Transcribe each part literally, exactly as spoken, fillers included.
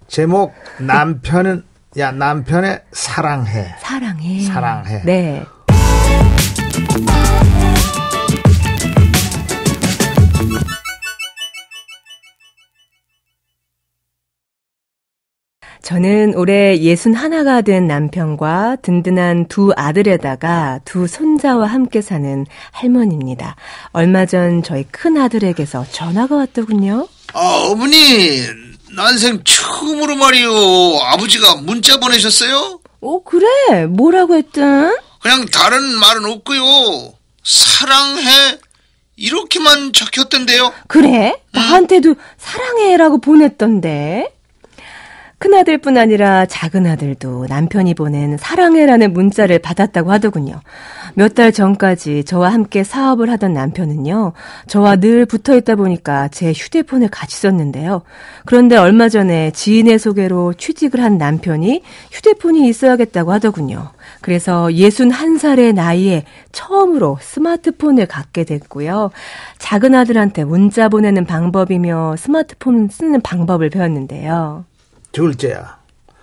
제목 남편은 야 남편의 사랑해. 사랑해. 사랑해. 네. 저는 올해 예순하나가 된 남편과 든든한 두 아들에다가 두 손자와 함께 사는 할머니입니다. 얼마 전 저희 큰 아들에게서 전화가 왔더군요. 아, 어머니, 난생 처음으로 말이요. 아버지가 문자 보내셨어요? 어, 그래? 뭐라고 했든? 그냥 다른 말은 없고요. 사랑해. 이렇게만 적혔던데요. 그래? 나한테도 음. 사랑해라고 보냈던데. 큰아들뿐 아니라 작은아들도 남편이 보낸 사랑해라는 문자를 받았다고 하더군요. 몇 달 전까지 저와 함께 사업을 하던 남편은요. 저와 늘 붙어있다 보니까 제 휴대폰을 같이 썼는데요. 그런데 얼마 전에 지인의 소개로 취직을 한 남편이 휴대폰이 있어야겠다고 하더군요. 그래서 예순한 살의 나이에 처음으로 스마트폰을 갖게 됐고요. 작은아들한테 문자 보내는 방법이며 스마트폰 쓰는 방법을 배웠는데요. 둘째야,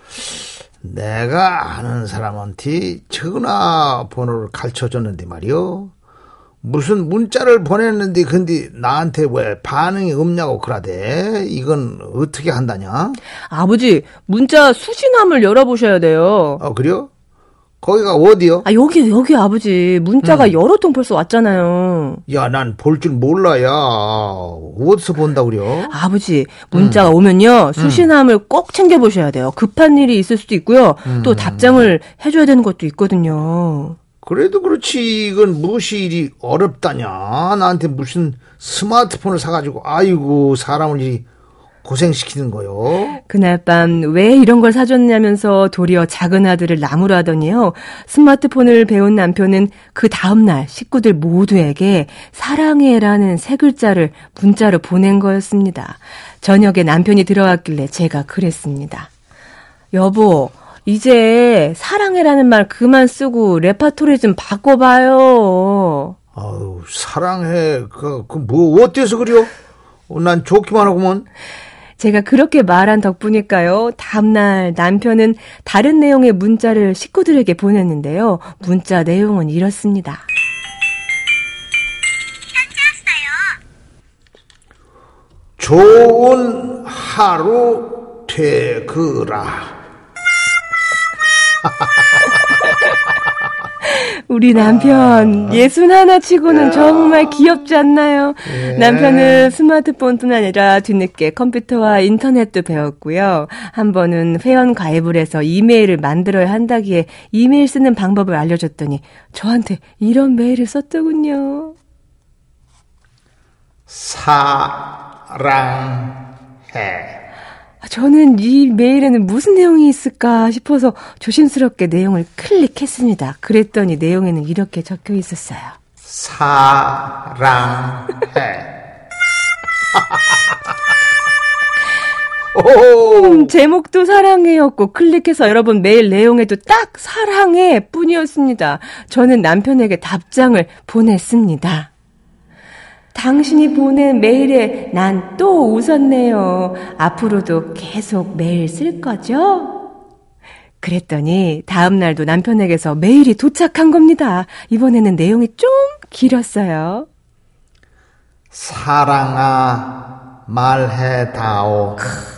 내가 아는 사람한테 전화 번호를 가르쳐줬는데 말이요. 무슨 문자를 보냈는데 근데 나한테 왜 반응이 없냐고 그러대. 이건 어떻게 한다냐? 아버지, 문자 수신함을 열어보셔야 돼요. 어, 그래요? 거기가 어디요? 아, 여기, 여기 아버지. 문자가 음. 여러 통 벌써 왔잖아요. 야, 난 볼 줄 몰라, 야. 어디서 본다, 그래요? 아버지, 문자가 음. 오면요. 수신함을 음. 꼭 챙겨보셔야 돼요. 급한 일이 있을 수도 있고요. 음. 또 답장을 해줘야 되는 것도 있거든요. 그래도 그렇지. 이건 무엇이 일이 어렵다냐. 나한테 무슨 스마트폰을 사가지고, 아이고, 사람을 이 고생시키는 거요. 그날 밤 왜 이런 걸 사줬냐면서 도리어 작은 아들을 나무라 하더니요. 스마트폰을 배운 남편은 그 다음날 식구들 모두에게 사랑해라는 세 글자를 문자로 보낸 거였습니다. 저녁에 남편이 들어왔길래 제가 그랬습니다. 여보, 이제 사랑해라는 말 그만 쓰고 레파토리 좀 바꿔봐요. 아유, 사랑해. 그, 그 뭐 어때서 그래요? 난 좋기만 하구먼. 제가 그렇게 말한 덕분일까요? 다음날 남편은 다른 내용의 문자를 식구들에게 보냈는데요. 문자 내용은 이렇습니다. 현재 왔어요. 좋은 하루 되거라. 우리 남편 아, 예순 하나 치고는 야. 정말 귀엽지 않나요? 예. 남편은 스마트폰뿐 아니라 뒤늦게 컴퓨터와 인터넷도 배웠고요. 한 번은 회원 가입을 해서 이메일을 만들어야 한다기에 이메일 쓰는 방법을 알려줬더니 저한테 이런 메일을 썼더군요. 사랑해. 저는 이 메일에는 무슨 내용이 있을까 싶어서 조심스럽게 내용을 클릭했습니다. 그랬더니 내용에는 이렇게 적혀 있었어요. 사랑해. 음, 제목도 사랑해였고 클릭해서 여러분 메일 내용에도 딱 사랑해 뿐이었습니다. 저는 남편에게 답장을 보냈습니다. 당신이 보낸 메일에 난 또 웃었네요. 앞으로도 계속 메일 쓸 거죠? 그랬더니 다음 날도 남편에게서 메일이 도착한 겁니다. 이번에는 내용이 좀 길었어요. 사랑아 말해다오.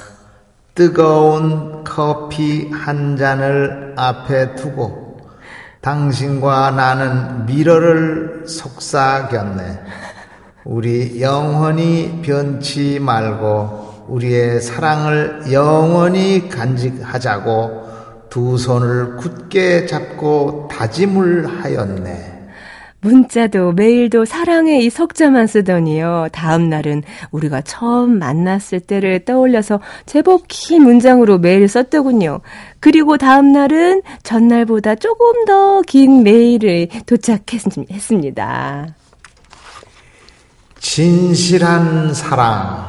뜨거운 커피 한 잔을 앞에 두고 당신과 나는 미러를 속삭였네. 우리 영원히 변치 말고 우리의 사랑을 영원히 간직하자고 두 손을 굳게 잡고 다짐을 하였네. 문자도 메일도 사랑의 이 석자만 쓰더니요. 다음 날은 우리가 처음 만났을 때를 떠올려서 제법 긴 문장으로 메일을 썼더군요. 그리고 다음 날은 전날보다 조금 더 긴 메일을 도착했습니다. 진실한 사랑,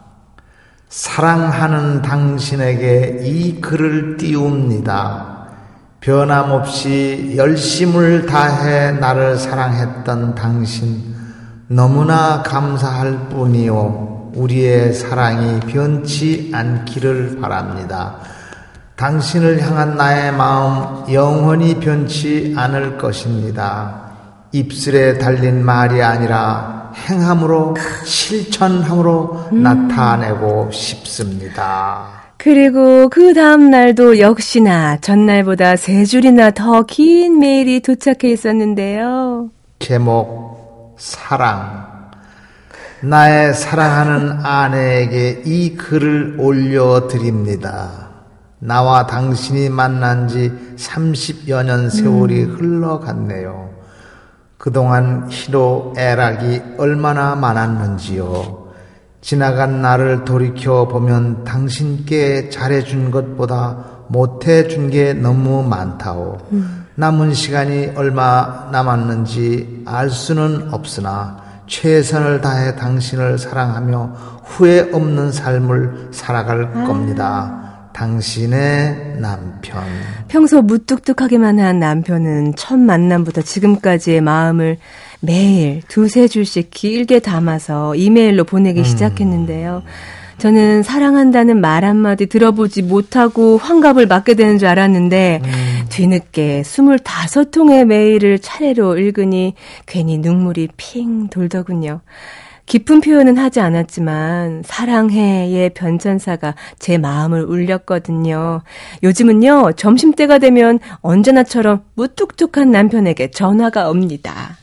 사랑하는 당신에게 이 글을 띄웁니다. 변함없이 열심을 다해 나를 사랑했던 당신 너무나 감사할 뿐이요. 우리의 사랑이 변치 않기를 바랍니다. 당신을 향한 나의 마음 영원히 변치 않을 것입니다. 입술에 달린 말이 아니라 행함으로 실천함으로 음. 나타내고 싶습니다. 그리고 그 다음 날도 역시나 전날보다 세 줄이나 더 긴 메일이 도착해 있었는데요. 제목 사랑. 나의 사랑하는 아내에게 이 글을 올려드립니다. 나와 당신이 만난 지 삼십여 년 세월이 음. 흘러갔네요. 그동안 희로 애락이 얼마나 많았는지요. 지나간 나를 돌이켜보면 당신께 잘해준 것보다 못해준 게 너무 많다오. 음. 남은 시간이 얼마 남았는지 알 수는 없으나 최선을 다해 당신을 사랑하며 후회 없는 삶을 살아갈 아. 겁니다. 당신의 남편. 평소 무뚝뚝하기만 한 남편은 첫 만남부터 지금까지의 마음을 매일 두세 줄씩 길게 담아서 이메일로 보내기 음. 시작했는데요. 저는 사랑한다는 말 한마디 들어보지 못하고 환갑을 맞게 되는 줄 알았는데 음. 뒤늦게 스물다섯 통의 메일을 차례로 읽으니 괜히 눈물이 핑 돌더군요. 깊은 표현은 하지 않았지만 사랑해의 변천사가 제 마음을 울렸거든요. 요즘은요. 점심때가 되면 언제나처럼 무뚝뚝한 남편에게 전화가 옵니다.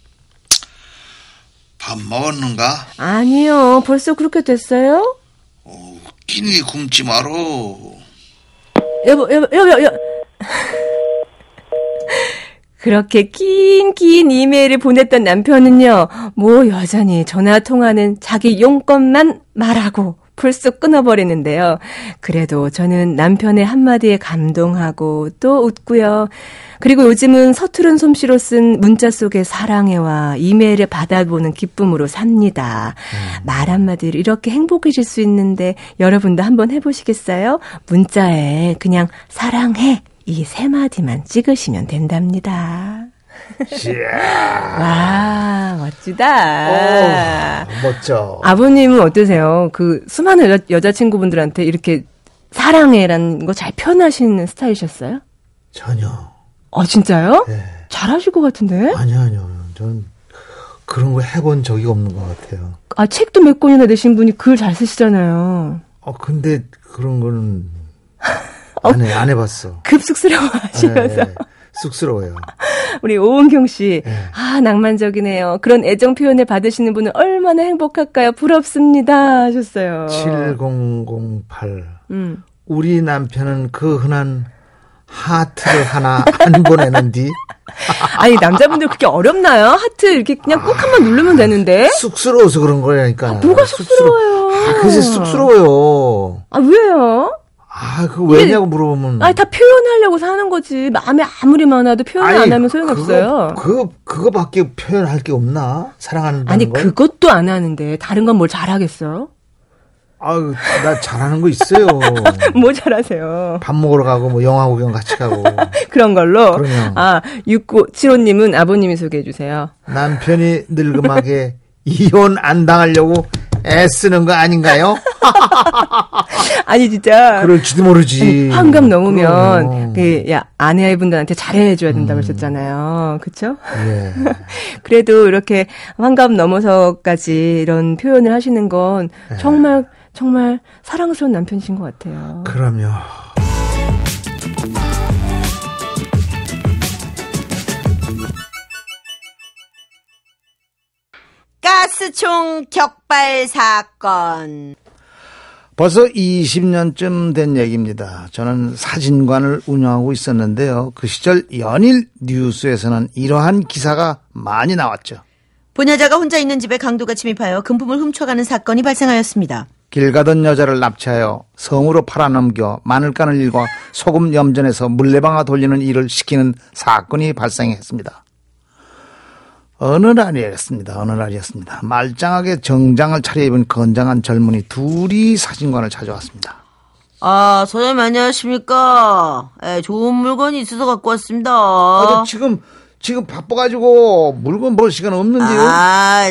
밥 먹었는가? 아니요. 벌써 그렇게 됐어요? 어, 끼니 굶지 마라. 여보, 여보, 여보, 여보. 그렇게 긴, 긴 이메일을 보냈던 남편은요, 뭐 여전히 전화통화는 자기 용건만 말하고 불쑥 끊어버리는데요. 그래도 저는 남편의 한마디에 감동하고 또 웃고요. 그리고 요즘은 서투른 솜씨로 쓴 문자 속의 사랑해와 이메일을 받아보는 기쁨으로 삽니다. 음. 말 한마디로 이렇게 행복해질 수 있는데 여러분도 한번 해보시겠어요? 문자에 그냥 사랑해 이 세 마디만 찍으시면 된답니다. 와, 멋지다. 오, 멋져. 아버님은 어떠세요? 그 수많은 여자, 여자친구분들한테 이렇게 사랑해라는 거 잘 표현하시는 스타일이셨어요? 전혀. 아, 진짜요? 네. 잘하실 것 같은데? 아니요, 아니요. 저는 그런 거 해본 적이 없는 것 같아요. 아, 책도 몇 권이나 내신 분이 글 잘 쓰시잖아요. 어, 근데 그런 거는 안, 해, 안 해봤어. 급 쑥스러워 하시면서. 네, 네. 쑥스러워요. 우리 오은경 씨. 네. 아, 낭만적이네요. 그런 애정 표현을 받으시는 분은 얼마나 행복할까요? 부럽습니다. 하셨어요. 칠공공팔. 음. 우리 남편은 그 흔한 하트를 하나 안 보내는디. 아니, 남자분들 그렇게 어렵나요? 하트 이렇게 그냥 꼭 한번 누르면 되는데. 쑥스러워서 그런 거라니까. 아, 뭐가 쑥스러워요? 아, 글쎄 쑥스러워요. 아, 왜요? 아, 그 왜냐고 물어보면. 아니, 다 표현하려고 사는 거지. 마음에 아무리 많아도 표현 아니, 안 하면 소용없어요. 그거, 그거, 그거밖에 표현할 게 없나? 사랑한다는 아니, 걸? 그것도 안 하는데, 다른 건 뭘 잘하겠어? 아유, 나 잘하는 거 있어요. 뭐 잘하세요? 밥 먹으러 가고, 뭐, 영화 구경 같이 가고. 그런 걸로? 그럼요. 아, 육구칠오님은 아버님이 소개해주세요. 남편이 늙음하게 이혼 안 당하려고 애쓰는 거 아닌가요? 아니, 진짜. 그럴지도 모르지. 아니, 환갑 넘으면, 그, 야, 아내분들한테 잘해줘야 된다고 하셨잖아요. 음. 그쵸? 예. 그래도 이렇게 환갑 넘어서까지 이런 표현을 하시는 건 예. 정말, 정말 사랑스러운 남편이신 것 같아요. 그럼요. 가스총 격발 사건. 벌써 이십 년쯤 된 얘기입니다. 저는 사진관을 운영하고 있었는데요. 그 시절 연일 뉴스에서는 이러한 기사가 많이 나왔죠. 부녀자가 혼자 있는 집에 강도가 침입하여 금품을 훔쳐가는 사건이 발생하였습니다. 길 가던 여자를 납치하여 성으로 팔아넘겨 마늘간을 일과 소금 염전에서 물레방아 돌리는 일을 시키는 사건이 발생했습니다. 어느 날이었습니다. 어느 날이었습니다. 말짱하게 정장을 차려입은 건장한 젊은이 둘이 사진관을 찾아왔습니다. 아, 사장님 안녕하십니까? 에, 좋은 물건이 있어서 갖고 왔습니다. 아, 지금 지금 바빠가지고 물건 볼 시간 없는데요. 아,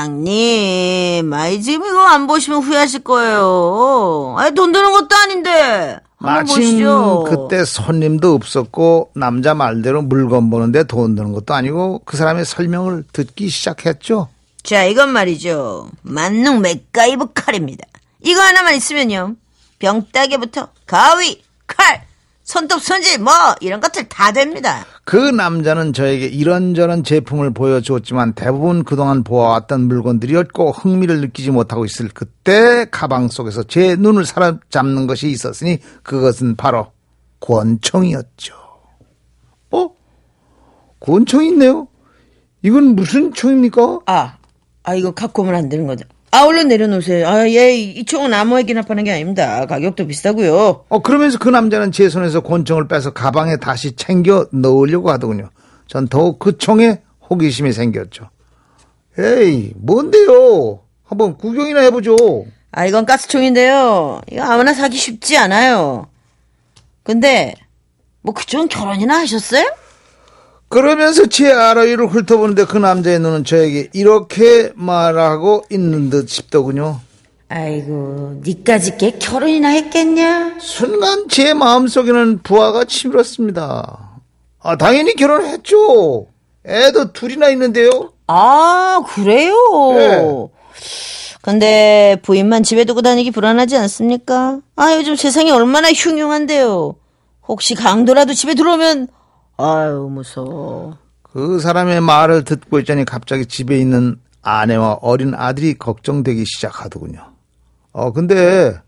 사장님. 아이, 지금 이거 안 보시면 후회하실 거예요. 아이, 돈 드는 것도 아닌데. 한번 마침 보시죠. 그때 손님도 없었고 남자 말대로 물건 보는데 돈 드는 것도 아니고 그 사람의 설명을 듣기 시작했죠. 자, 이건 말이죠. 만능 맥가이버 칼입니다. 이거 하나만 있으면요. 병따개부터 가위, 칼, 손톱, 손질 뭐 이런 것들 다 됩니다. 그 남자는 저에게 이런저런 제품을 보여주었지만 대부분 그동안 보아왔던 물건들이었고 흥미를 느끼지 못하고 있을 그때 가방 속에서 제 눈을 사로잡는 것이 있었으니 그것은 바로 권총이었죠. 어? 권총이 있네요. 이건 무슨 총입니까? 아, 아 이거 갖고 오면 안 되는 거죠. 아, 얼른 내려놓으세요. 아, 예, 이 총은 아무에게나 기납하는 게 아닙니다. 가격도 비싸고요. 어, 그러면서 그 남자는 제 손에서 권총을 빼서 가방에 다시 챙겨 넣으려고 하더군요. 전 더욱 그 총에 호기심이 생겼죠. 에이, 뭔데요? 한번 구경이나 해보죠. 아, 이건 가스총인데요. 이거 아무나 사기 쉽지 않아요. 근데 뭐 그쪽은 결혼이나 하셨어요? 그러면서 제 아라이를 훑어보는데 그 남자의 눈은 저에게 이렇게 말하고 있는 듯 싶더군요. 아이고, 니까지 꽤 결혼이나 했겠냐? 순간 제 마음속에는 부하가 치밀었습니다. 아, 당연히 결혼했죠. 애도 둘이나 있는데요. 아, 그래요? 네. 근데 부인만 집에 두고 다니기 불안하지 않습니까? 아, 요즘 세상이 얼마나 흉흉한데요. 혹시 강도라도 집에 들어오면 아유, 무서워. 그 사람의 말을 듣고 있자니 갑자기 집에 있는 아내와 어린 아들이 걱정되기 시작하더군요. 어, 근데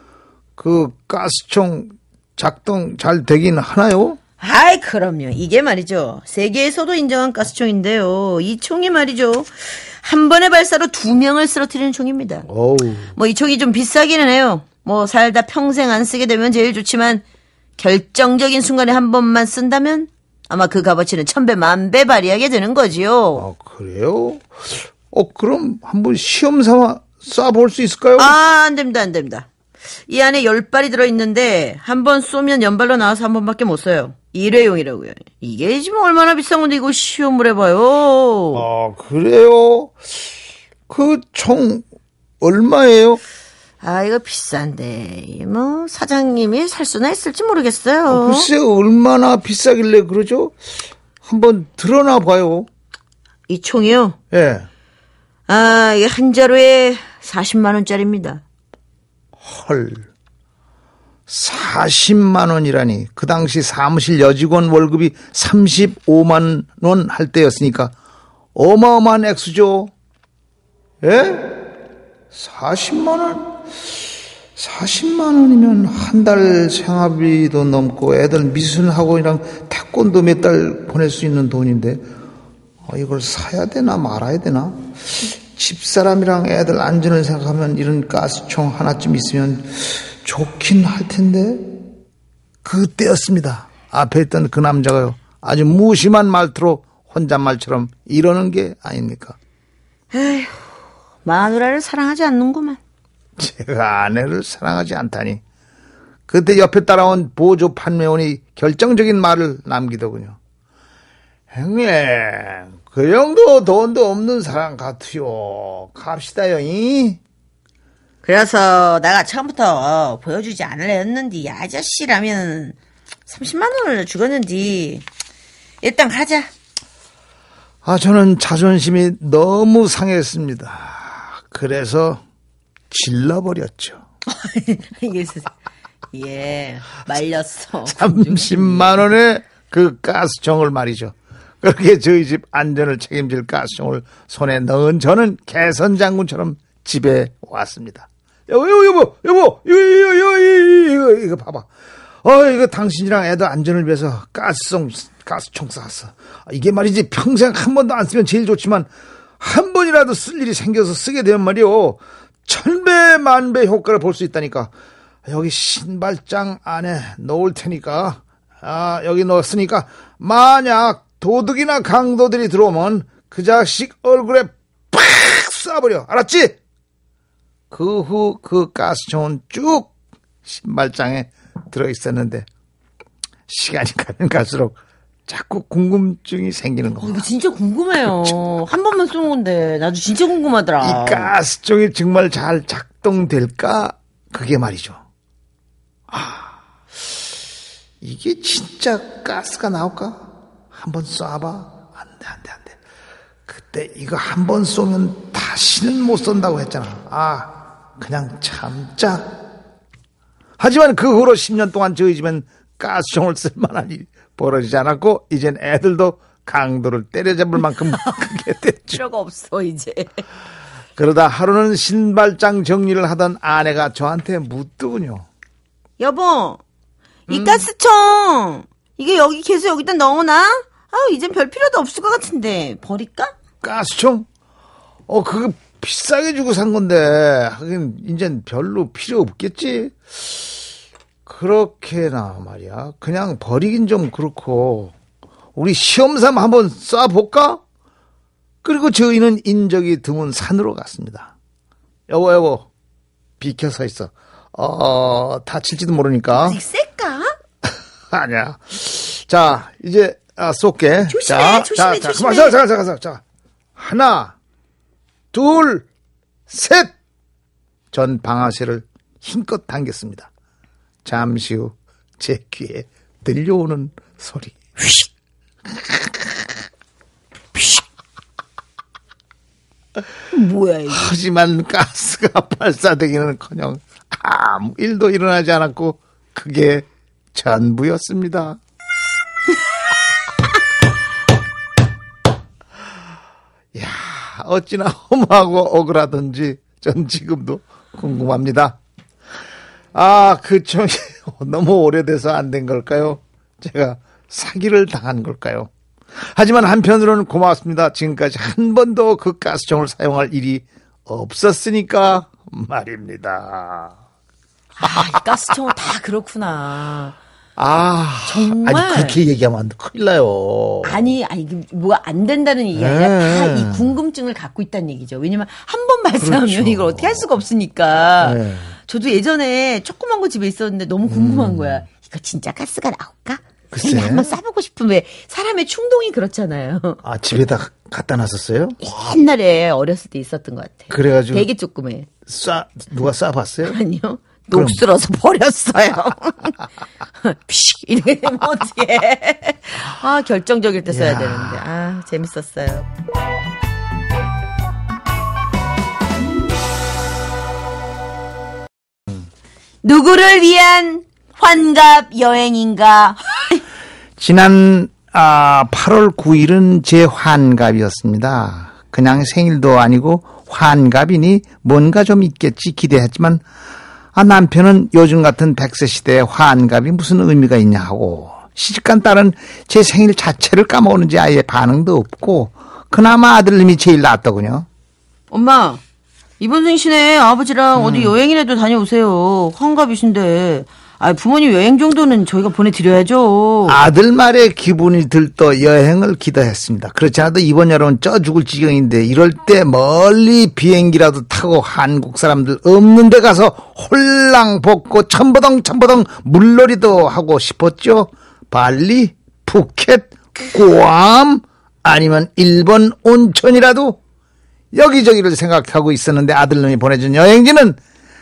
그 가스총 작동 잘 되긴 하나요? 아이, 그럼요. 이게 말이죠. 세계에서도 인정한 가스총인데요. 이 총이 말이죠. 한 번의 발사로 두 명을 쓰러뜨리는 총입니다. 어우. 뭐 이 총이 좀 비싸기는 해요. 뭐 살다 평생 안 쓰게 되면 제일 좋지만 결정적인 순간에 한 번만 쓴다면 아마 그 값어치는 천배 만배 발휘하게 되는 거지요. 아, 그래요? 어, 그럼 한번 시험 삼아 쏴볼 수 있을까요? 아, 안 됩니다, 안 됩니다. 이 안에 열 발이 들어있는데 한 번 쏘면 연발로 나와서 한 번밖에 못 써요. 일회용이라고요. 이게 지금 얼마나 비싼 건데 이거 시험을 해봐요. 아, 그래요? 그 총 얼마예요? 아, 이거 비싼데 뭐 사장님이 살 수나 있을지 모르겠어요. 아, 글쎄 얼마나 비싸길래 그러죠? 한번 드러나 봐요. 이 총이요? 예. 아, 이게 한 자루에 사십만 원짜리입니다. 헐. 사십만 원이라니. 그 당시 사무실 여직원 월급이 삼십오만 원 할 때였으니까 어마어마한 액수죠. 예? 사십만 원? 사십만 원이면 한 달 생활비도 넘고 애들 미술학원이랑 태권도 몇 달 보낼 수 있는 돈인데 어, 이걸 사야 되나 말아야 되나? 집사람이랑 애들 안전을 생각하면 이런 가스총 하나쯤 있으면 좋긴 할 텐데. 그때였습니다. 앞에 있던 그 남자가요, 아주 무심한 말투로 혼잣말처럼 이러는 게 아닙니까? 에휴, 마누라를 사랑하지 않는구만. 제가 아내를 사랑하지 않다니. 그때 옆에 따라온 보조 판매원이 결정적인 말을 남기더군요. 형님, 그 정도 돈도 없는 사람 같아요. 갑시다요. 이? 그래서 내가 처음부터 보여주지 않으려 했는데 이 아저씨라면 삼십만 원을 주겠는데 일단 가자. 아, 저는 자존심이 너무 상했습니다. 그래서 질러버렸죠. 이게 예, 말렸어. 삼십만 원의 그 가스총을 말이죠. 그렇게 저희 집 안전을 책임질 가스총을 손에 넣은 저는 개선장군처럼 집에 왔습니다. 여보, 여보, 여보, 여보, 이거, 이거, 이거, 이거, 이거 봐봐. 어, 이거 당신이랑 애들 안전을 위해서 가스총, 가스총 쐈어. 이게 말이지 평생 한 번도 안 쓰면 제일 좋지만 한 번이라도 쓸 일이 생겨서 쓰게 되면 말이요. 천배, 만배 효과를 볼 수 있다니까. 여기 신발장 안에 넣을 테니까, 아, 여기 넣었으니까 만약 도둑이나 강도들이 들어오면 그 자식 얼굴에 팍 쏴버려. 알았지? 그 후 그 가스총은 쭉 신발장에 들어있었는데 시간이 가면 갈수록 자꾸 궁금증이 생기는 어, 겁니다. 이거 진짜 궁금해요. 한 번만 쏜 건데 나도 진짜 궁금하더라. 이 가스총이 정말 잘 작동될까? 그게 말이죠. 아, 이게 진짜 가스가 나올까? 한번 쏴봐. 안 돼, 안 돼, 안 돼. 그때 이거 한 번 쏘면 다시는 못 쏜다고 했잖아. 아, 그냥 참자. 하지만 그 후로 십 년 동안 저희 집엔 가스총을 쓸 만한 일이 벌어지지 않았고, 이젠 애들도 강도를 때려잡을 만큼 크게 됐죠. 필요가 없어 이제. 그러다 하루는 신발장 정리를 하던 아내가 저한테 묻더군요. 여보, 이 음. 가스총 이게 여기 계속 여기다 넣어놔? 아우 이젠 별 필요도 없을 것 같은데 버릴까? 가스총? 어, 그거 비싸게 주고 산 건데, 하긴, 이젠 별로 필요 없겠지? 그렇게나 말이야. 그냥 버리긴 좀 그렇고, 우리 시험삼아 한번 쏴볼까? 그리고 저희는 인적이 드문 산으로 갔습니다. 여보, 여보, 비켜 서 있어. 어, 다칠지도 모르니까. 아직 셀까? 아니야. 자, 이제, 아, 쏠게. 조심해, 자, 조심해, 자, 조심해. 자, 잠깐, 잠깐, 잠깐, 자. 하나, 둘, 셋! 전 방아쇠를 힘껏 당겼습니다. 잠시 후 제 귀에 들려오는 소리. 휘식! 휘식! 뭐야 이거? 하지만 가스가 발사되기는커녕 아무 일도 일어나지 않았고 그게 전부였습니다. 야, 어찌나 험하고 억울하던지 전 지금도 궁금합니다. 아, 그 총이 너무 오래돼서 안 된 걸까요? 제가 사기를 당한 걸까요? 하지만 한편으로는 고맙습니다. 지금까지 한 번도 그 가스총을 사용할 일이 없었으니까 말입니다. 아, 이 가스총은 다 그렇구나. 아, 정말? 아니 그렇게 얘기하면 안 돼. 큰일 나요. 아니, 아니, 이게 뭐가 안 된다는 얘기가 아니라 네. 다 이 궁금증을 갖고 있다는 얘기죠. 왜냐면 한 번 발사하면 그렇죠. 이걸 어떻게 할 수가 없으니까. 네. 저도 예전에 조그만 거 집에 있었는데 너무 궁금한 거야. 이거 진짜 가스가 나올까? 글쎄. 괜히 한번 쏴보고 싶은 왜 사람의 충동이 그렇잖아요. 아, 집에다 갖다 놨었어요? 옛날에 어렸을 때 있었던 것 같아. 그래가지고 되게 조그매. 쏴 누가 쏴봤어요? 아니요. 녹슬어서 버렸어요. 피식 이렇게 되면 어떡해. 아, 결정적일 때 써야 야. 되는데. 아, 재밌었어요. 누구를 위한 환갑 여행인가? 지난 아, 팔월 구일은 제 환갑이었습니다. 그냥 생일도 아니고 환갑이니 뭔가 좀 있겠지 기대했지만 아, 남편은 요즘 같은 백세 시대에 환갑이 무슨 의미가 있냐 하고 시집간 딸은 제 생일 자체를 까먹었는지 아예 반응도 없고 그나마 아들님이 제일 낫더군요. 엄마, 이번 생신에 아버지랑 어디 여행이라도 다녀오세요. 환갑이신데. 아, 부모님 여행 정도는 저희가 보내드려야죠. 아들 말에 기분이 들떠 여행을 기도했습니다. 그렇지 않아도 이번 여름은 쪄 죽을 지경인데 이럴 때 멀리 비행기라도 타고 한국 사람들 없는 데 가서 홀랑 벗고 첨버덩 첨버덩 물놀이도 하고 싶었죠. 발리, 푸켓, 괌 아니면 일본 온천이라도 여기저기를 생각하고 있었는데 아들놈이 보내준 여행지는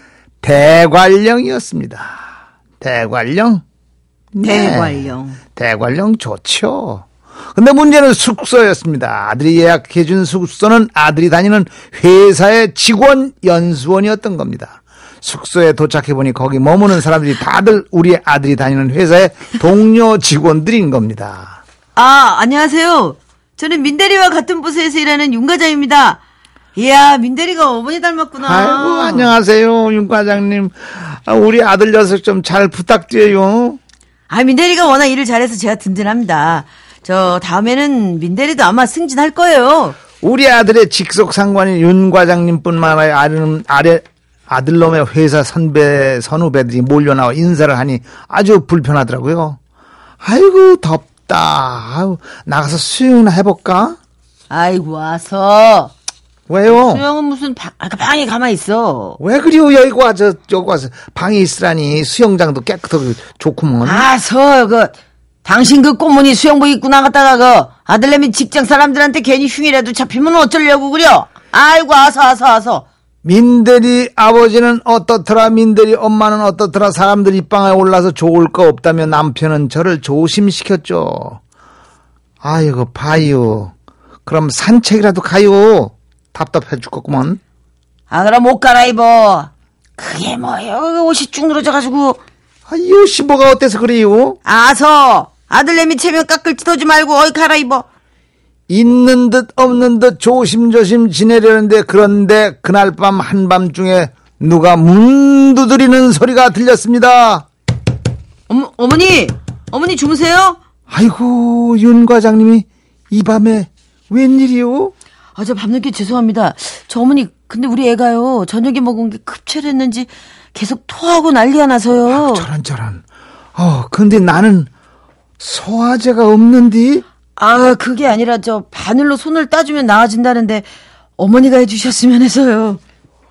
대관령이었습니다. 대관령? 네. 대관령. 대관령 좋죠. 근데 문제는 숙소였습니다. 아들이 예약해준 숙소는 아들이 다니는 회사의 직원 연수원이었던 겁니다. 숙소에 도착해보니 거기 머무는 사람들이 다들 우리 아들이 다니는 회사의 동료 직원들인 겁니다. 아, 안녕하세요. 저는 민대리와 같은 부서에서 일하는 윤 과장입니다. 이야, 민대리가 어머니 닮았구나. 아이고, 안녕하세요, 윤 과장님. 아, 우리 아들 녀석 좀 잘 부탁드려요. 아, 민대리가 워낙 일을 잘해서 제가 든든합니다. 저 다음에는 민대리도 아마 승진할 거예요. 우리 아들의 직속 상관인 윤 과장님뿐만 아니라 아래, 아래 아들놈의 회사 선배 선후배들이 몰려나와 인사를 하니 아주 불편하더라고요. 아이고 덥다. 아유, 나가서 수영이나 해볼까? 아이고, 와서. 왜요? 수영은 무슨 방, 아까 방에 가만히 있어. 왜 그리고 여기 와서 여기 와서 방에 있으라니 수영장도 깨끗하고 좋구먼. 아, 서, 그, 당신 그 꽃무늬 수영복 입고 나갔다가 그 아들내미 직장 사람들한테 괜히 흉이라도 잡히면 어쩌려고 그려? 아이고 아서 아서 아서. 민들이 아버지는 어떻더라, 민들이 엄마는 어떻더라. 사람들 입방에 올라서 좋을 거 없다며 남편은 저를 조심시켰죠. 아이고 봐요. 그럼 산책이라도 가요. 답답해 죽겠구먼. 아 그럼 옷 갈아입어. 그게 뭐예요? 옷이 쭉 늘어져가지고. 아, 이 옷이 뭐가 어때서 그래요? 아서 아들내미 체면 깎을 짓 하지 말고 어이 갈아입어. 있는 듯 없는 듯 조심조심 지내려는데, 그런데 그날 밤 한밤중에 누가 문 두드리는 소리가 들렸습니다. 어머, 어머니 어머니 주무세요? 아이고, 윤 과장님이 이 밤에 웬일이요? 아 저 밤늦게 죄송합니다. 저 어머니 근데 우리 애가요 저녁에 먹은 게 급체했는지 계속 토하고 난리가 나서요. 아, 저런 저런. 어, 근데 나는 소화제가 없는디? 아 그게 아니라 저 바늘로 손을 따주면 나아진다는데 어머니가 해주셨으면 해서요.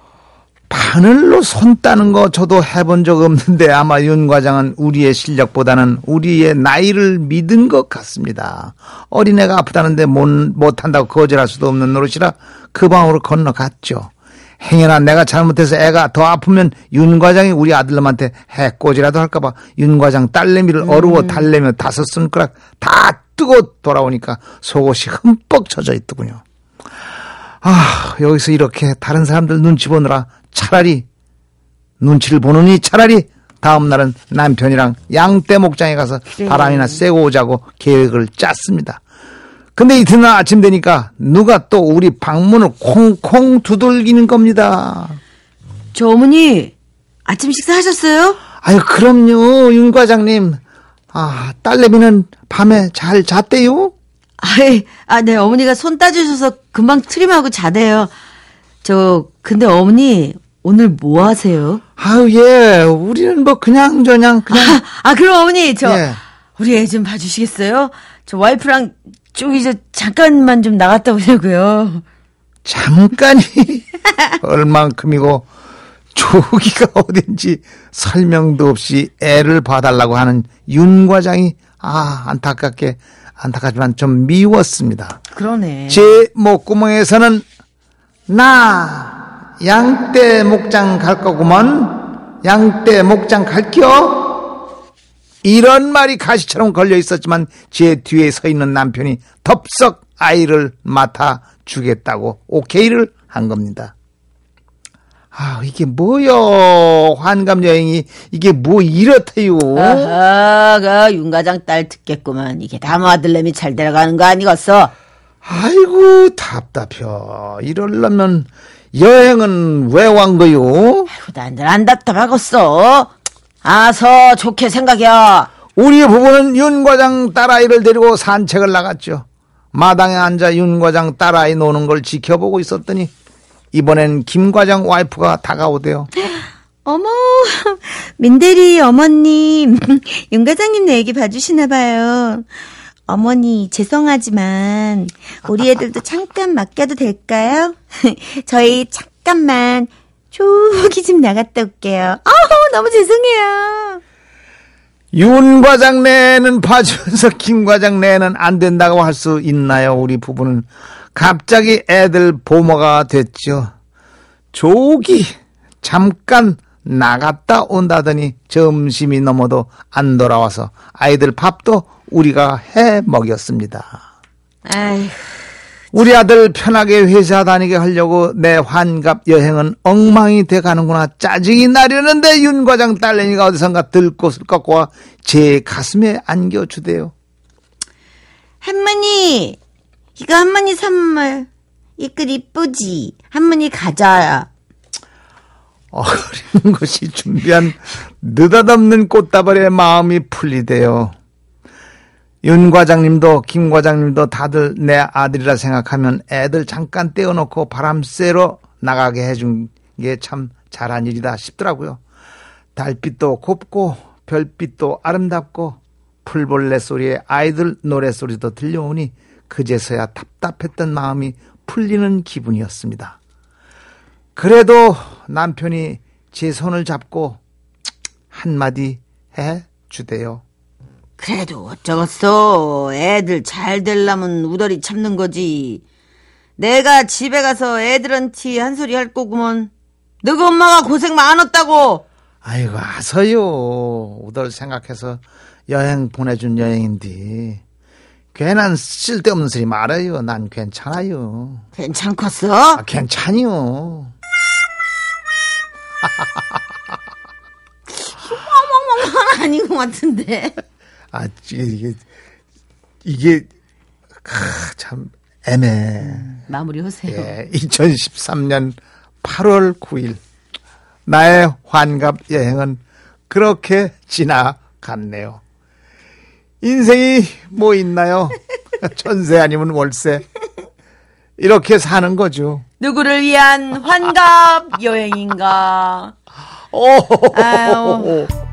바늘로 손 따는 거 저도 해본 적 없는데 아마 윤 과장은 우리의 실력보다는 우리의 나이를 믿은 것 같습니다. 어린애가 아프다는데 못, 못한다고 거절할 수도 없는 노릇이라 그 방으로 건너갔죠. 행여나 내가 잘못해서 애가 더 아프면 윤 과장이 우리 아들놈한테 해꼬지라도 할까봐 윤 과장 딸내미를 음. 어루워 달래며 다섯 손가락 다 뜨고 돌아오니까 속옷이 흠뻑 젖어 있더군요. 아, 여기서 이렇게 다른 사람들 눈치 보느라 차라리 눈치를 보느니 차라리 다음날은 남편이랑 양떼 목장에 가서 그래. 바람이나 쐬고 오자고 계획을 짰습니다. 근데 이튿날 아침 되니까 누가 또 우리 방문을 콩콩 두들기는 겁니다. 저 어머니 아침 식사하셨어요? 아유 그럼요 윤 과장님. 아 딸내미는 밤에 잘 잤대요? 아이, 아, 네 어머니가 손 따주셔서 금방 트림하고 자대요. 저 근데 어머니 오늘 뭐 하세요? 아유 예 우리는 뭐 그냥 저냥 그냥. 아, 아 그럼 어머니 저 예. 우리 애 좀 봐주시겠어요? 저 와이프랑 저기 저 잠깐만 좀 나갔다 오려고요. 잠깐이 얼만큼이고 저기가 어딘지 설명도 없이 애를 봐달라고 하는 윤 과장이 아 안타깝게 안타깝지만 좀 미웠습니다. 그러네. 제 목구멍에서는 나 양떼 목장 갈 거구먼. 양떼 목장 갈겨? 이런 말이 가시처럼 걸려 있었지만 제 뒤에 서 있는 남편이 덥석 아이를 맡아 주겠다고 오케이를 한 겁니다. 아 이게 뭐요? 환갑 여행이 이게 뭐 이렇대요? 아하, 윤 과장 딸 듣겠구만. 이게 다 뭐 아들내미 잘 데려가는 거 아니겠어? 아이고 답답해. 이러려면 여행은 왜 완 거요? 아이고 난들 안 답답하겠어. 아서 좋게 생각이야. 우리 부부는 윤 과장 딸아이를 데리고 산책을 나갔죠. 마당에 앉아 윤 과장 딸아이 노는 걸 지켜보고 있었더니 이번엔 김 과장 와이프가 다가오대요. 어머, 민대리 어머님, 윤 과장님 얘기 봐주시나 봐요. 어머니 죄송하지만 우리 애들도 잠깐 맡겨도 될까요? 저희 잠깐만 저기 좀 나갔다 올게요. 어우, 너무 죄송해요. 윤 과장 내는 봐주면서 김 과장 내는 안 된다고 할 수 있나요? 우리 부부는 갑자기 애들 보모가 됐죠. 조기 잠깐 나갔다 온다더니 점심이 넘어도 안 돌아와서 아이들 밥도 우리가 해 먹였습니다. 아휴. 우리 아들 편하게 회사 다니게 하려고 내 환갑 여행은 엉망이 돼 가는구나. 짜증이 나려는데 윤 과장 딸내미가 어디선가 들꽃을 꺾고 와 제 가슴에 안겨주대요. 할머니, 이거 할머니 선물. 이끌 이쁘지? 할머니 가져야. 어린 것이 준비한 느닷없는 꽃다발에 마음이 풀리대요. 윤 과장님도 김 과장님도 다들 내 아들이라 생각하면 애들 잠깐 떼어놓고 바람 쐬러 나가게 해준 게 참 잘한 일이다 싶더라고요. 달빛도 곱고 별빛도 아름답고 풀벌레 소리에 아이들 노래소리도 들려오니 그제서야 답답했던 마음이 풀리는 기분이었습니다. 그래도 남편이 제 손을 잡고 한마디 해주대요. 그래도 어쩌겠어. 애들 잘 되려면 우덜이 참는 거지. 내가 집에 가서 애들한테 한 소리 할 거구먼. 너희 엄마가 고생 많았다고. 아이고, 아서요. 우덜 생각해서 여행 보내준 여행인데 괜한 쓸데없는 소리 말아요. 난 괜찮아요. 괜찮겠어? 아, 괜찮요. 아닌 것 같은데. 아, 이게 이게 아, 참 애매해. 마무리하세요. 예, 이천십삼 년 팔월 구일 나의 환갑 여행은 그렇게 지나갔네요. 인생이 뭐 있나요? 전세 아니면 월세. 이렇게 사는 거죠. 누구를 위한 환갑 여행인가? 오, 아유.